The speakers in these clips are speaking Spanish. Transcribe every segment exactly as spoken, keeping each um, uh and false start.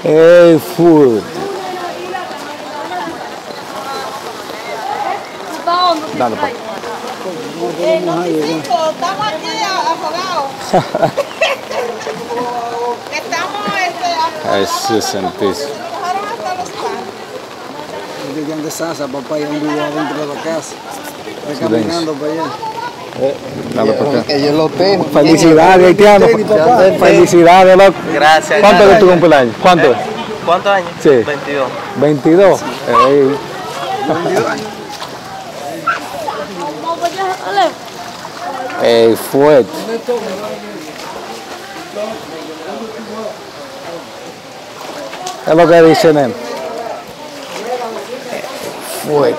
Hey, food. Dale, pa. Eh, no, estamos aquí afogados. Estamos este, Jesús santísimo. mojaron hasta los panes. Llegan de Sasa, papá, y han vivido adentro de la casa. Está caminando para allá. Dale para acá. Ellos lo tienen. Felicidades, haitiano. Felicidades, loco. Gracias. ¿Cuánto es tu cumpleaños? ¿Cuánto es? ¿Cuántos años? Sí. veintidós. veintidós. Ey. Ey, fuerte. Es lo que dicen él. Fuerte.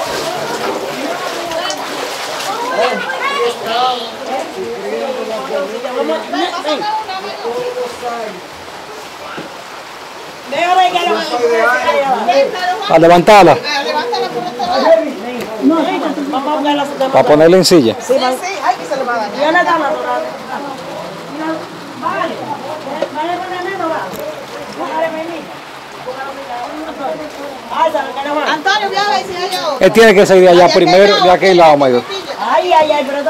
A levantarla. Para ponerla en silla. Sí, sí, ay, que se le va a dañar. Antonio, voy a ver si hay otro. Él tiene que salir de allá primero, de aquel lado, mayor. Ay, ay, ay, pero...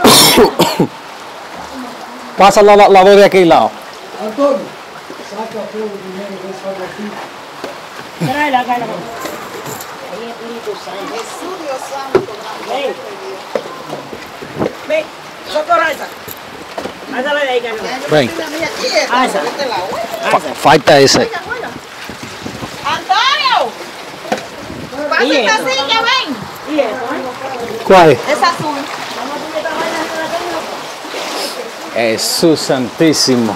Pasa la, la, la dos de aquel lado. Antonio, saca todo primero de esa botella. Tráela, tráela. Jesús, Dios santo. Ven. Ven, socorro esa. Pásala de ahí, Carlos. Ven. Ah, esa. Fa- falta ese. Antonio. Pasa esta silla, ven. ¿Y eso? ¿Cuál es? Es azul. Jesús santísimo.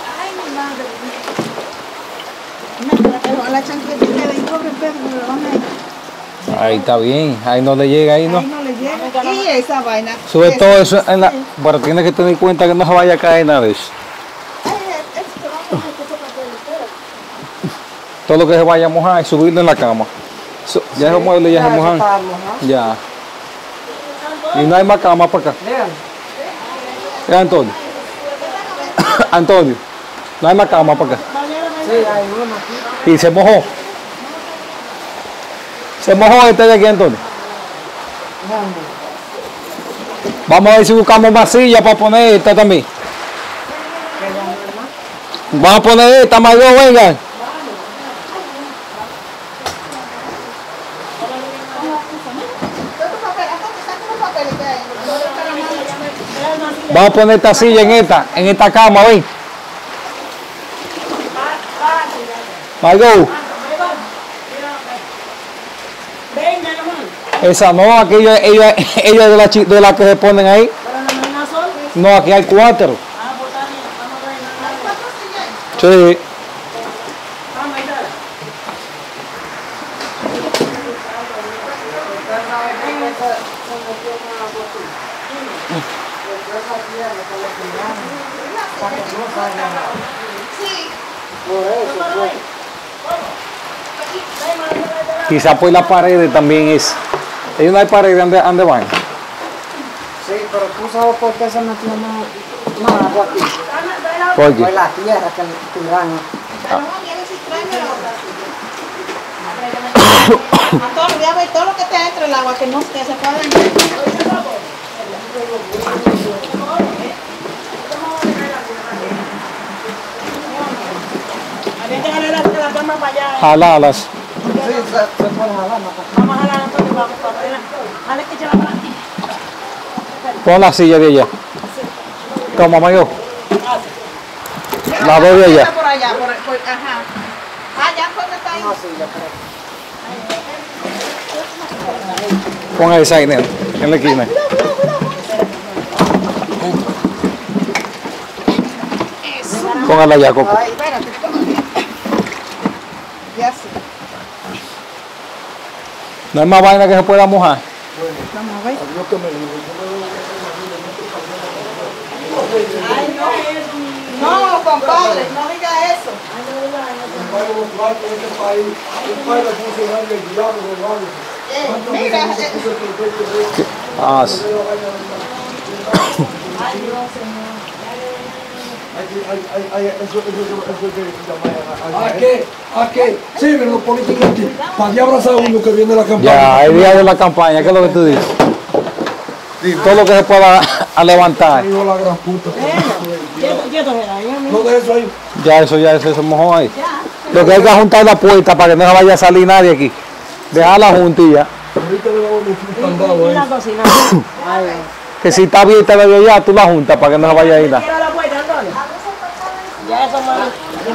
La chancletita de pobre perro, me lo van a... Ahí está bien. Ahí no le llega, ahí no. Ahí no le llega. Y esa vaina. Sube todo eso en la... Pero tiene que tener en cuenta que no se vaya a caer nada de eso. Todo lo que se vaya a mojar es subirlo en la cama. Su- ya se mueble, ya se mojan. Ya. Y no hay más cama para acá. ¿Eh, Antonio? Antonio, no hay más cama para acá. Sí, hay uno aquí. Y se mojó. Se mojó este de aquí, Antonio. Vamos a ver si buscamos más sillas para poner esta también. Vamos a poner esta, mayor, vengan. Vamos a poner esta silla en esta, en esta cama, ven. Margot. Esa no, aquella, ella, ella de la chi- de la que se ponen ahí. No, aquí hay cuatro. Sí. Quizá pues las paredes también es. Ellos no hay paredes donde, donde van. Sí, pero tú sabes por qué se metió más, más agua aquí. ¿Por Por qué? la tierra que le tiraron. Antonio, voy a ver todo lo que está dentro del agua, que no que se pueda dañar. Había que jalar la, la cama para allá. Jalalas. Sí, se, se puede jalar más. Vamos a jalar, Antonio, vamos para afuera. Jale que lleva para aquí. Pon la silla de allá. Toma, mayor. La dos de allá. Por allá, por, por, ajá. Allá donde está ahí. Una silla, pero... Pon esa ahí, nena, en la esquina. Póngala allá, Coco. Ay, espérate. Ya sí. No hay más vaina que se pueda mojar. Vamos a ver. No, compadre, no diga eso. Eh, mira, eh, Ah, sí. ¿A qué? ¿A qué? Sí, pero los políticos aquí. ¿Para qué abrazar a uno que viene de la campaña? Ya, el día de la campaña, ¿qué es lo que tú dices? Todo lo que se pueda a levantar. Hijo de la gran puta. No de eso ahí. Ya eso, ya eso, eso mojó ahí. Lo que hay que juntar la puerta para que no se vaya a salir nadie aquí. Dejar la juntilla. Ahorita le damos un candado ahí. Que si está abierta de allá, tú la juntas para que no se vaya a ir nada. Ya eso más.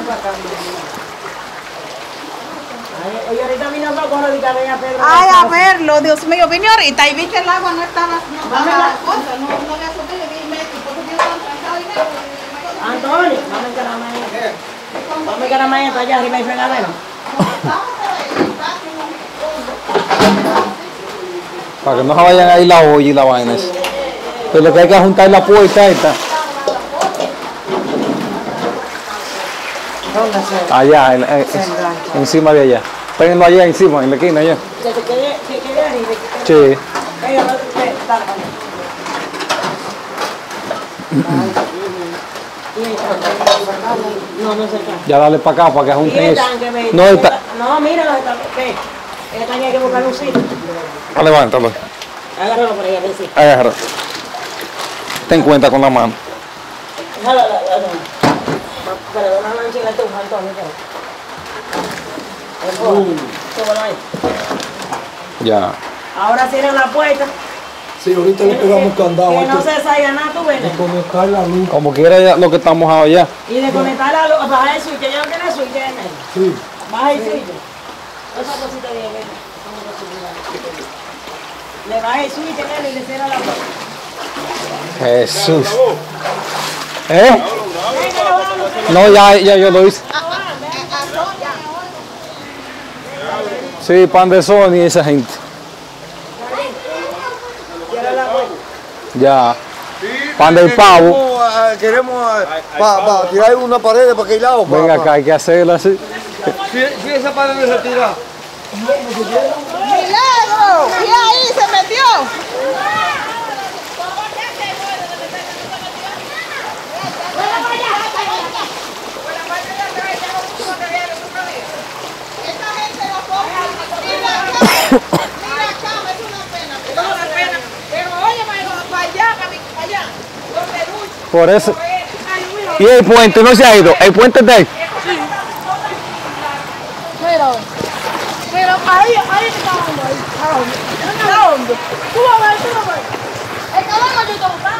Oye, ahorita vino a correr y que venía Pedro. Ay, a verlo, Dios mío, vine ahorita y vi que el agua no estaba, no estaba la cosa, no, no le asomé, le di metro, porque yo estaba trancado y metro. Antonio, vamos a encarar mañana. Vamos a encarar mañana allá arriba y fregadero. Para que no se vayan a ir la olla y la vaina. Pero lo que hay que juntar la puerta esta. Allá, en, en, encima de allá. Péguenlo allá encima, en la esquina allá. Que te quede, que quede arriba. Sí. No, no se cae. Ya dale para acá para que junten eso. No, está... no, mira los estanques. El estanque hay que buscar un sitio. Ah, levántalo. Agárralo por ahí, a ver si. Agarra. Ten cuenta con la mano. Déjalo, pero una manchita de tu Antonio. Súbelo ahí. Ya. Ahora cierran la puerta. Sí, ahorita le pegamos candado. Que no se salga nada, tú ves. Desconectar la luz. Como quiera ya lo que está mojado ya. Y desconectar la luz, baja el switch, ya no tiene switch en él. Sí. Baja el switch. Esa cosita de ver. Le baja el switch en él y le cierra la puerta. Jesús. ¿Eh? No, ya, ya yo lo hice. Sí, pan de Sony y esa gente. Ya. Pan del pavo. Queremos para pa, tirar una pared de para aquel lado. Pa, Venga pa. acá, hay que hacerlo así. Si, si esa pared no se tira. ¡Milagro! ¿Y ahí se metió? Por eso. Y el puente no se ha ido. El puente está ahí. Pero, pero ahí, ahí está hondo, ahí está hondo. Está hondo. Tú vas a ver, tú vas a ver. El caballo yo te